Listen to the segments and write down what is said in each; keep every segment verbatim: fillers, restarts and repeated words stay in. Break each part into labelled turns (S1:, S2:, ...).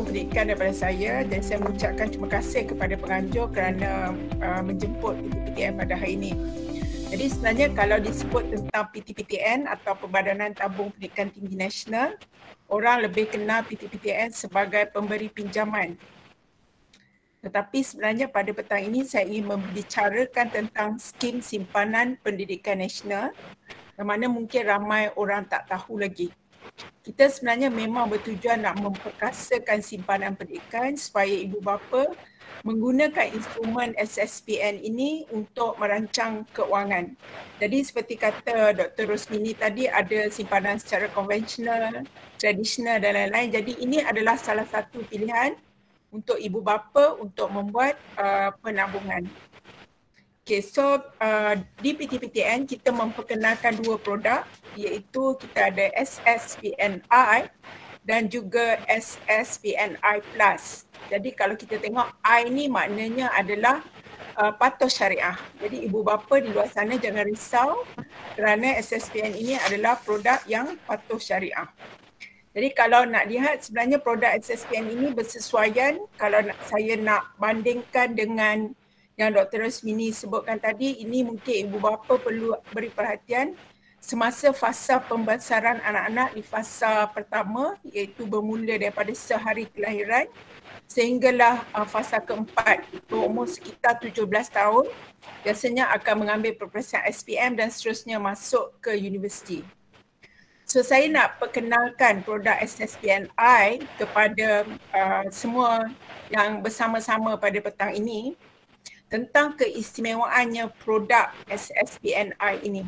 S1: pendidikan daripada saya. Jadi saya mengucapkan terima kasih kepada penganjur kerana uh, menjemput P T P T N pada hari ini. Jadi sebenarnya kalau disebut tentang P T P T N atau Perbadanan Tabung Pendidikan Tinggi Nasional, orang lebih kenal P T P T N sebagai pemberi pinjaman. Tetapi sebenarnya pada petang ini saya ingin membicarakan tentang skim simpanan pendidikan nasional yang mana mungkin ramai orang tak tahu lagi. Kita sebenarnya memang bertujuan nak memperkasakan simpanan pendidikan supaya ibu bapa menggunakan instrumen S S P N ini untuk merancang keuangan. Jadi seperti kata Doktor Rosmini tadi, ada simpanan secara konvensional, tradisional dan lain-lain. Jadi ini adalah salah satu pilihan untuk ibu bapa untuk membuat uh, penabungan. Okay, so uh, di P T P T N kita memperkenalkan dua produk, iaitu kita ada S S P N I dan juga S S P N I Plus. Jadi kalau kita tengok I ni maknanya adalah uh, patuh syariah. Jadi ibu bapa di luar sana jangan risau kerana S S P N ini adalah produk yang patuh syariah. Jadi kalau nak lihat sebenarnya produk S S P N ini bersesuaian, kalau nak, saya nak bandingkan dengan yang Doktor Rosmini sebutkan tadi, ini mungkin ibu bapa perlu beri perhatian semasa fasa pembesaran anak-anak di fasa pertama, iaitu bermula daripada sehari kelahiran sehinggalah uh, fasa keempat berumur sekitar tujuh belas tahun, biasanya akan mengambil peperiksaan S P M dan seterusnya masuk ke universiti. So saya nak perkenalkan produk S S P N I kepada uh, semua yang bersama-sama pada petang ini tentang keistimewaannya produk S S P N I ini.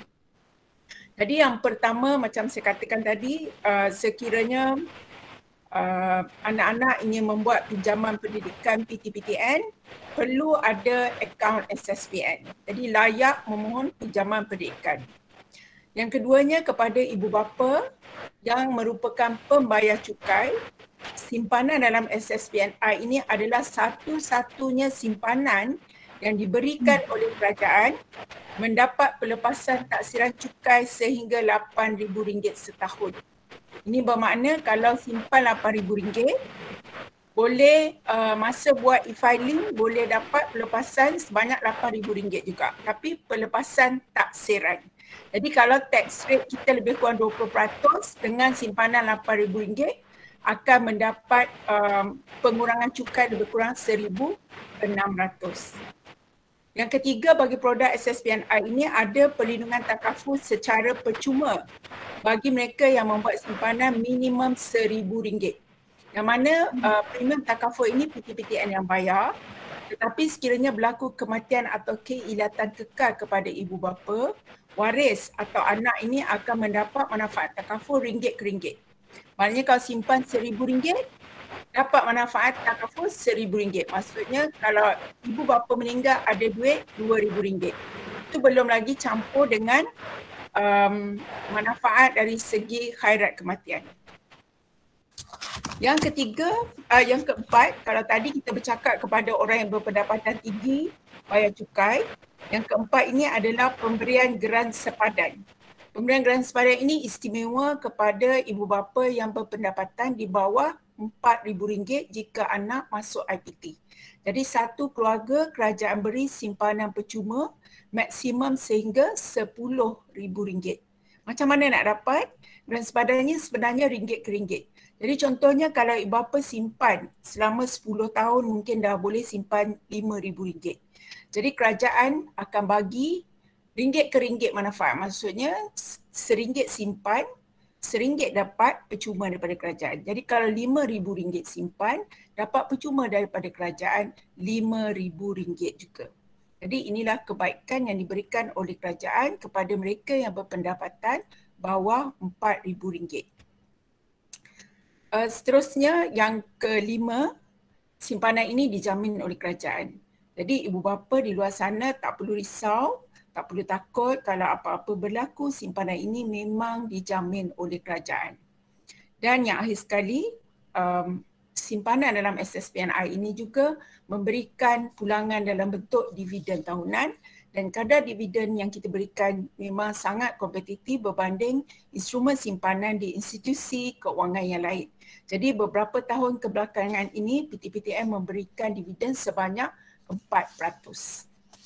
S1: Jadi yang pertama, macam saya katakan tadi, uh, sekiranya uh, anak-anak ingin membuat pinjaman pendidikan P T P T N, perlu ada akaun S S P N. Jadi layak memohon pinjaman pendidikan. Yang keduanya, kepada ibu bapa yang merupakan pembayar cukai, simpanan dalam S S P N I ini adalah satu-satunya simpanan yang diberikan oleh kerajaan mendapat pelepasan taksiran cukai sehingga lapan ribu ringgit setahun. Ini bermakna kalau simpan lapan ribu ringgit, boleh uh, masa buat e-filing boleh dapat pelepasan sebanyak lapan ribu ringgit juga. Tapi pelepasan taksiran. Jadi kalau tax rate kita lebih kurang dua puluh peratus dengan simpanan lapan ribu ringgit, akan mendapat um, pengurangan cukai lebih kurang seribu enam ratus. Yang ketiga, bagi produk S S P N I ini ada perlindungan takaful secara percuma bagi mereka yang membuat simpanan minimum seribu ringgit. Yang mana uh, premium takaful ini P T P T N yang bayar, tetapi sekiranya berlaku kematian atau keilatan kekal kepada ibu bapa, waris atau anak ini akan mendapat manfaat takaful ringgit ke ringgit. Maknanya kalau simpan seribu ringgit, dapat manfaat takaful seribu ringgit. Maksudnya kalau ibu bapa meninggal ada duit dua ribu ringgit. Itu belum lagi campur dengan um, manfaat dari segi khairat kematian. Yang ketiga, uh, yang keempat, kalau tadi kita bercakap kepada orang yang berpendapatan tinggi, bayar cukai. Yang keempat ini adalah pemberian geran sepadan. Pemberian geran sepadan ini istimewa kepada ibu bapa yang berpendapatan di bawah empat ribu ringgit jika anak masuk I P T. Jadi satu keluarga kerajaan beri simpanan percuma maksimum sehingga sepuluh ribu ringgit. Macam mana nak dapat? Geran sepadannya sebenarnya ringgit ke ringgit. Jadi contohnya kalau ibu bapa simpan selama sepuluh tahun, mungkin dah boleh simpan lima ribu ringgit. Jadi kerajaan akan bagi ringgit ke ringgit manfaat. Maksudnya seringgit simpan, seringgit dapat percuma daripada kerajaan. Jadi kalau lima ribu ringgit simpan, dapat percuma daripada kerajaan lima ribu ringgit juga. Jadi inilah kebaikan yang diberikan oleh kerajaan kepada mereka yang berpendapatan bawah empat ribu ringgit. Uh, seterusnya yang kelima, simpanan ini dijamin oleh kerajaan. Jadi ibu bapa di luar sana tak perlu risau, tak perlu takut kalau apa-apa berlaku, simpanan ini memang dijamin oleh kerajaan. Dan yang akhir sekali, um, simpanan dalam S S P N I ini juga memberikan pulangan dalam bentuk dividen tahunan dan kadar dividen yang kita berikan memang sangat kompetitif berbanding instrumen simpanan di institusi keuangan yang lain. Jadi beberapa tahun kebelakangan ini P T P T N memberikan dividen sebanyak empat peratus.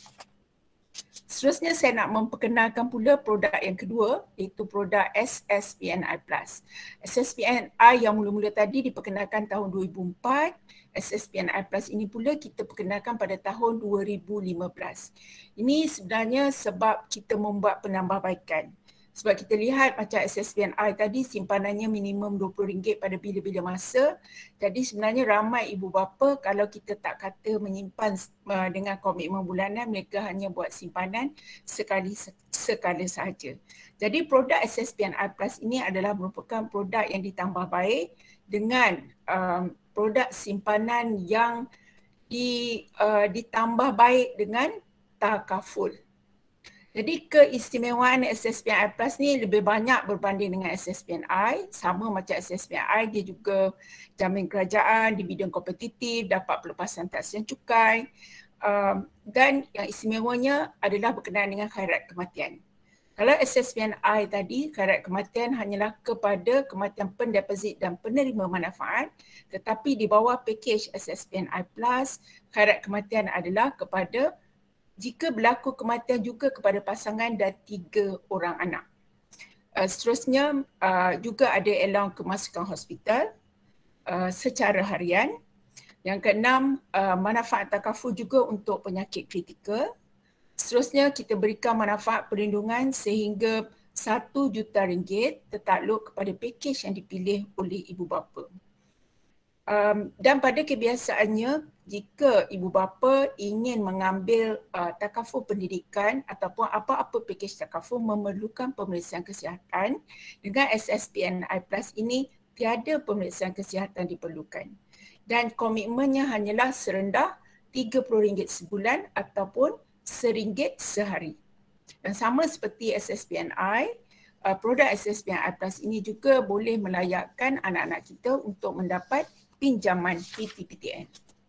S1: Seterusnya saya nak memperkenalkan pula produk yang kedua, iaitu produk S S P N I Plus. S S P N I yang mula-mula tadi diperkenalkan tahun dua ribu empat, S S P N I Plus ini pula kita perkenalkan pada tahun dua ribu lima belas. Ini sebenarnya sebab kita membuat penambahbaikan. Sebab kita lihat macam S S P N I tadi simpanannya minimum dua puluh ringgit pada bila-bila masa. Jadi sebenarnya ramai ibu bapa kalau kita tak kata menyimpan uh, dengan komitmen bulanan, mereka hanya buat simpanan sekali sekala sahaja. Jadi produk S S P N I Plus ini adalah merupakan produk yang ditambah baik dengan um, produk simpanan yang di, uh, ditambah baik dengan takaful. Jadi keistimewaan S S P N I Plus ni lebih banyak berbanding dengan S S P N I. Sama macam S S P N I, dia juga jamin kerajaan, dividen kompetitif, dapat pelepasan taksiran cukai. Um, dan yang istimewanya adalah berkenaan dengan khairat kematian. Kalau S S P N I tadi, khairat kematian hanyalah kepada kematian pendeposit dan penerima manfaat, tetapi di bawah pakej S S P N I Plus, khairat kematian adalah kepada jika berlaku kematian juga kepada pasangan dan tiga orang anak. Uh, seterusnya uh, juga ada allowance kemasukan hospital uh, secara harian. Yang keenam, uh, manfaat takaful juga untuk penyakit kritikal. Seterusnya kita berikan manfaat perlindungan sehingga satu juta ringgit tertakluk kepada pakej yang dipilih oleh ibu bapa. Um, dan pada kebiasaannya, jika ibu bapa ingin mengambil uh, takaful pendidikan ataupun apa-apa pakej takaful memerlukan pemeriksaan kesihatan, dengan S S P N I Plus ini tiada pemeriksaan kesihatan diperlukan. Dan komitmennya hanyalah serendah tiga puluh ringgit sebulan ataupun seringgit sehari. Dan sama seperti S S P N I, uh, produk S S P N I Plus ini juga boleh melayakkan anak-anak kita untuk mendapat pinjaman P T P T N.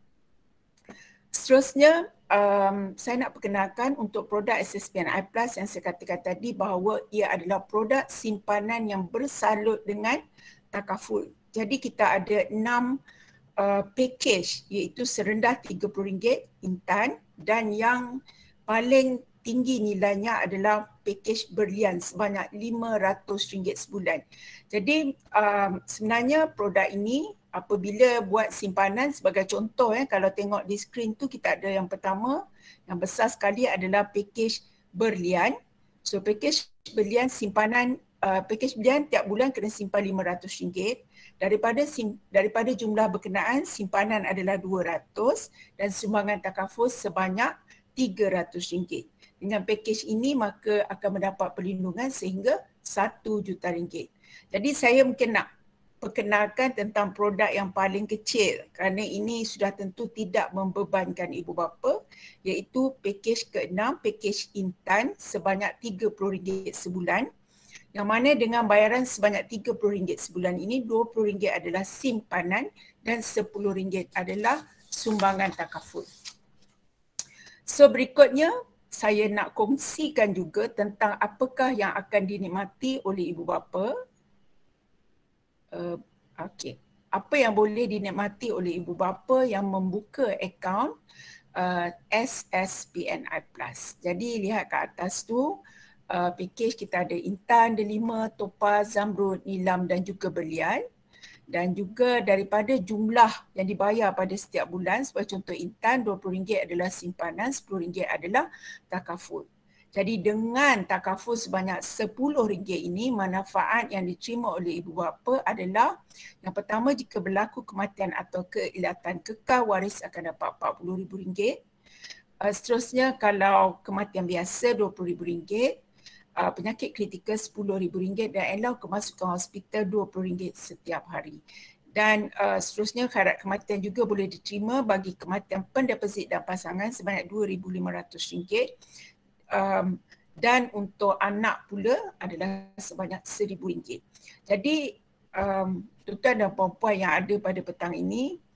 S1: Seterusnya, um, saya nak perkenalkan untuk produk S S P N I Plus yang saya katakan tadi bahawa ia adalah produk simpanan yang bersalut dengan takaful. Jadi kita ada enam uh, pakej, iaitu serendah tiga puluh ringgit intan, dan yang paling tinggi nilainya adalah pakej berlian sebanyak lima ratus ringgit sebulan. Jadi um, sebenarnya produk ini apabila buat simpanan, sebagai contoh, eh, kalau tengok di skrin tu kita ada yang pertama, yang besar sekali adalah pakej berlian. So pakej berlian simpanan, uh, pakej berlian tiap bulan kena simpan lima ratus ringgit. Daripada sim, daripada jumlah berkenaan, simpanan adalah dua ratus dan sumbangan takaful sebanyak tiga ratus ringgit. Dengan pakej ini maka akan mendapat perlindungan sehingga satu juta ringgit. Jadi saya mungkin nak perkenalkan tentang produk yang paling kecil kerana ini sudah tentu tidak membebankan ibu bapa, iaitu pakej keenam, pakej intan sebanyak tiga puluh ringgit sebulan, yang mana dengan bayaran sebanyak tiga puluh ringgit sebulan ini, dua puluh ringgit adalah simpanan dan sepuluh ringgit adalah sumbangan takaful. So berikutnya saya nak kongsikan juga tentang apakah yang akan dinikmati oleh ibu bapa. Uh, Okey, apa yang boleh dinikmati oleh ibu bapa yang membuka akaun uh, S S P N I Plus. Jadi lihat kat atas tu, uh, pakej kita ada intan, delima, topaz, zamrud, nilam dan juga berlian. Dan juga daripada jumlah yang dibayar pada setiap bulan, sebagai contoh intan, dua puluh ringgit adalah simpanan, sepuluh ringgit adalah takaful. Jadi dengan takaful sebanyak sepuluh ringgit ini, manfaat yang diterima oleh ibu bapa adalah yang pertama, jika berlaku kematian atau keilatan kekal, waris akan dapat empat puluh ribu ringgit. Uh, seterusnya kalau kematian biasa dua puluh ribu ringgit, uh, penyakit kritikal sepuluh ribu ringgit dan allowance kemasukan hospital dua puluh ringgit setiap hari. Dan uh, seterusnya khairat kematian juga boleh diterima bagi kematian pendeposit dan pasangan sebanyak dua ribu lima ratus ringgit. Um, dan untuk anak pula adalah sebanyak seribu ringgit. Jadi um, tuan-tuan dan puan-puan yang ada pada petang ini,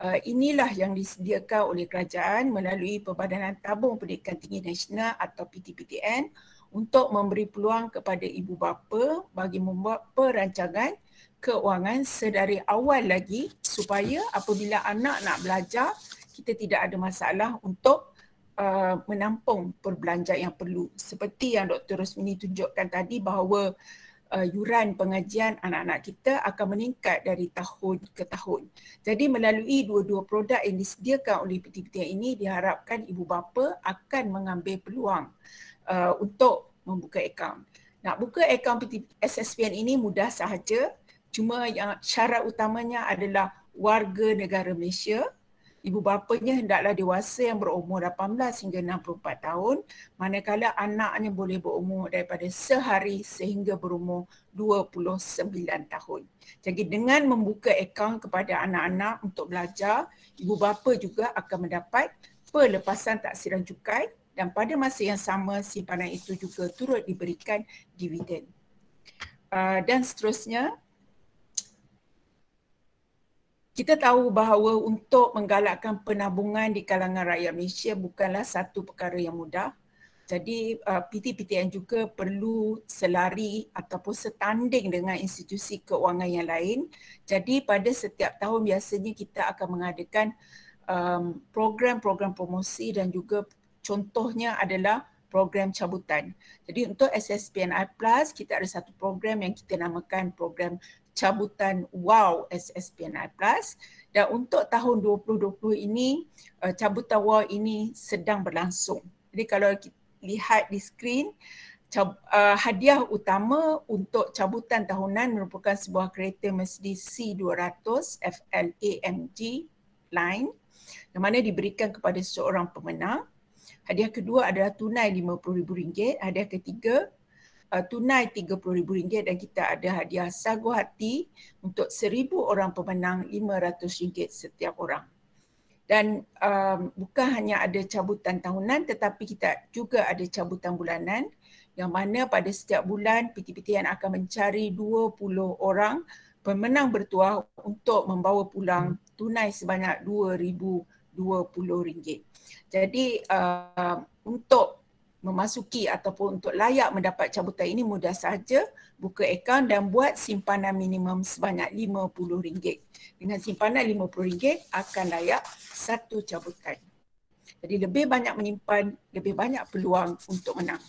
S1: Uh, inilah yang disediakan oleh kerajaan melalui Perbadanan Tabung Pendidikan Tinggi Nasional atau P T P T N untuk memberi peluang kepada ibu bapa bagi membuat perancangan keuangan sedari awal lagi supaya apabila anak nak belajar, kita tidak ada masalah untuk uh, menampung perbelanjaan yang perlu. Seperti yang Doktor Rosmini tunjukkan tadi bahawa Uh, yuran pengajian anak-anak kita akan meningkat dari tahun ke tahun. Jadi melalui dua-dua produk yang disediakan oleh P T P T N ini diharapkan ibu bapa akan mengambil peluang uh, untuk membuka akaun. Nak buka akaun S S P N ini mudah sahaja, cuma yang syarat utamanya adalah warga negara Malaysia. Ibu bapanya hendaklah dewasa yang berumur lapan belas hingga enam puluh empat tahun, manakala anaknya boleh berumur daripada sehari sehingga berumur dua puluh sembilan tahun. Jadi dengan membuka akaun kepada anak-anak untuk belajar, ibu bapa juga akan mendapat pelepasan taksiran cukai dan pada masa yang sama simpanan itu juga turut diberikan dividen. Uh, dan seterusnya, kita tahu bahawa untuk menggalakkan penabungan di kalangan rakyat Malaysia bukanlah satu perkara yang mudah. Jadi uh, P T P T N juga perlu selari ataupun setanding dengan institusi keuangan yang lain. Jadi pada setiap tahun biasanya kita akan mengadakan um, program-program promosi dan juga contohnya adalah program cabutan. Jadi untuk S S P N I Plus, kita ada satu program yang kita namakan program cabutan Wow S S P N I Plus, dan untuk tahun dua ribu dua puluh ini uh, cabutan Wow ini sedang berlangsung. Jadi kalau kita lihat di skrin, cab, uh, hadiah utama untuk cabutan tahunan merupakan sebuah kereta Mercedes C dua ratus F L A M G line yang mana diberikan kepada seorang pemenang. Hadiah kedua adalah tunai lima puluh ribu ringgit, hadiah ketiga Uh, tunai tiga puluh ribu ringgit dan kita ada hadiah sagu hati untuk seribu orang pemenang lima ratus ringgit setiap orang. Dan um, bukan hanya ada cabutan tahunan tetapi kita juga ada cabutan bulanan yang mana pada setiap bulan P T P T N akan mencari dua puluh orang pemenang bertuah untuk membawa pulang tunai sebanyak dua ribu dua puluh ringgit. Jadi uh, untuk memasuki ataupun untuk layak mendapat cabutan ini mudah sahaja, buka akaun dan buat simpanan minimum sebanyak lima puluh ringgit. Dengan simpanan lima puluh ringgit akan layak satu cabutan. Jadi lebih banyak menyimpan, lebih banyak peluang untuk menang.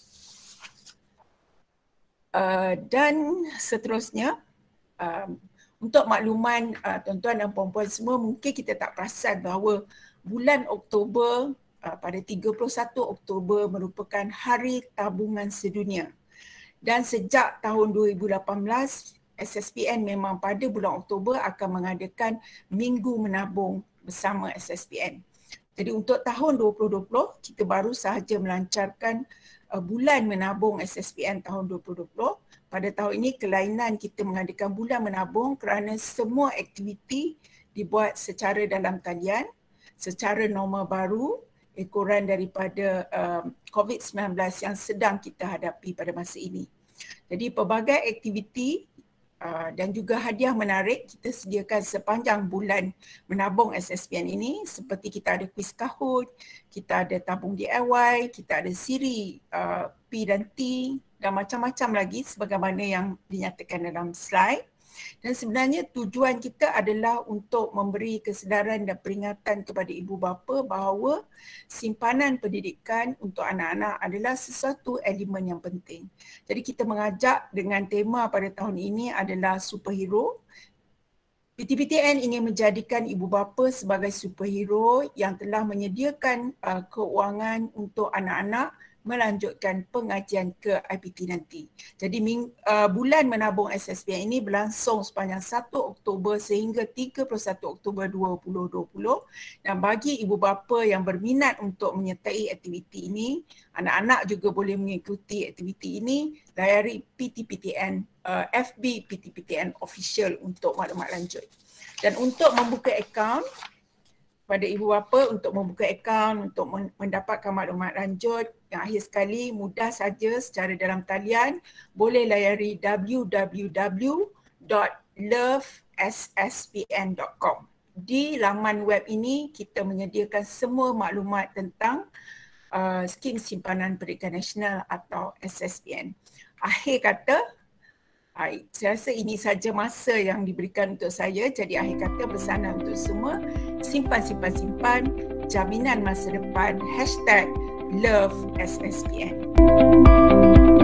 S1: Uh, dan seterusnya, um, untuk makluman uh, tuan-tuan dan puan-puan semua, mungkin kita tak perasan bahawa bulan Oktober Uh, pada tiga puluh satu Oktober merupakan Hari Tabungan Sedunia. Dan sejak tahun dua ribu lapan belas, S S P N memang pada bulan Oktober akan mengadakan Minggu Menabung bersama S S P N. Jadi untuk tahun dua ribu dua puluh, kita baru sahaja melancarkan uh, Bulan Menabung S S P N tahun dua ribu dua puluh. Pada tahun ini kelainan kita mengadakan Bulan Menabung kerana semua aktiviti dibuat secara dalam talian, secara norma baru, ekoran daripada um, COVID sembilan belas yang sedang kita hadapi pada masa ini. Jadi pelbagai aktiviti uh, dan juga hadiah menarik kita sediakan sepanjang bulan menabung S S P N ini, seperti kita ada kuis Kahoot, kita ada tabung D I Y, kita ada siri uh, P dan T dan macam-macam lagi sebagaimana yang dinyatakan dalam slide. Dan sebenarnya tujuan kita adalah untuk memberi kesedaran dan peringatan kepada ibu bapa bahawa simpanan pendidikan untuk anak-anak adalah sesuatu elemen yang penting. Jadi kita mengajak dengan tema pada tahun ini adalah superhero. P T P T N ingin menjadikan ibu bapa sebagai superhero yang telah menyediakan uh, keuangan untuk anak-anak melanjutkan pengajian ke I P T nanti. Jadi uh, bulan menabung S S P N ini berlangsung sepanjang satu Oktober sehingga tiga puluh satu Oktober dua ribu dua puluh, dan bagi ibu bapa yang berminat untuk menyertai aktiviti ini, anak-anak juga boleh mengikuti aktiviti ini, layari P T P T N, uh, F B P T P T N official untuk maklumat lanjut. Dan untuk membuka akaun, pada ibu bapa untuk membuka akaun, untuk mendapatkan maklumat lanjut, yang akhir sekali mudah saja secara dalam talian, boleh layari w w w dot love s s p n dot com. di laman web ini kita menyediakan semua maklumat tentang uh, skim simpanan pendidikan nasional atau S S P N. Akhir kata, uh, saya rasa ini saja masa yang diberikan untuk saya. Jadi akhir kata pesanan untuk semua, simpan, simpan, simpan, jaminan masa depan, hashtag Love S S P N.